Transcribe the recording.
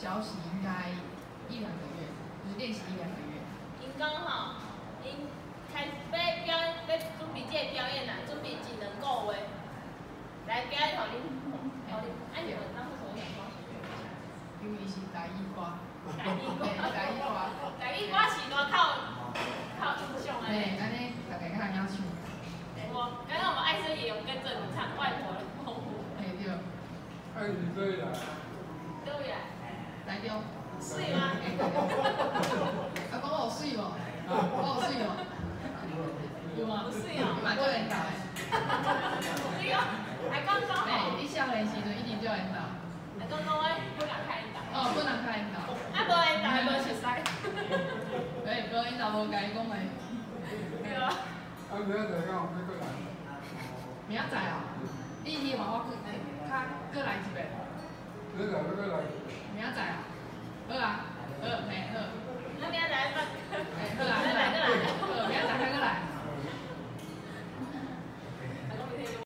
消息应该1、2个月，就是练习1、2个月。 因讲吼，因开始要准备这个表演啦，准备1、2个月来表演，互恁，哎，你们当初为什么想学？ 因为是台语歌。 台语歌， 台语歌。 台语歌是多靠印象的。 对，安尼大家较晓唱。 我刚刚我们爱生也有跟着你唱外婆的澎湖。 嘿对。 哎，你对啦。 对呀。 来着。 水吗？ 阿公我有水无？我有水无？有吗？ 有水哦。 蛮多人打的。 你讲，还讲讲哎，你少年时阵一定就人打。 还讲讲我不敢开引导。 哦，不能开引导。 啊，无引导无熟悉。 哎，无引导无甲伊讲诶。 对啊。 啊，明仔载敢有要过来？ 明仔载哦，你希望我过来一遍？ 明仔载要过来？ 明仔